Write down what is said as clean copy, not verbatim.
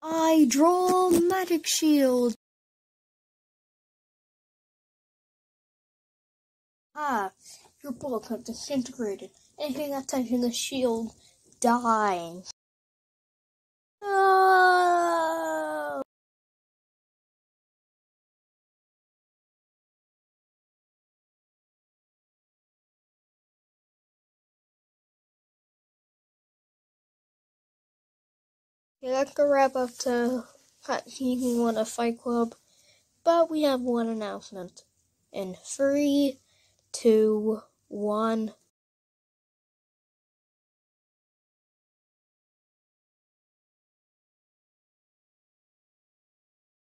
I draw magic shield. Your bullets have disintegrated. Anything that touches the shield dies. No! Yeah, that's the wrap up to Season 1 of Fight Club. But we have one announcement. In 3, 2, 1...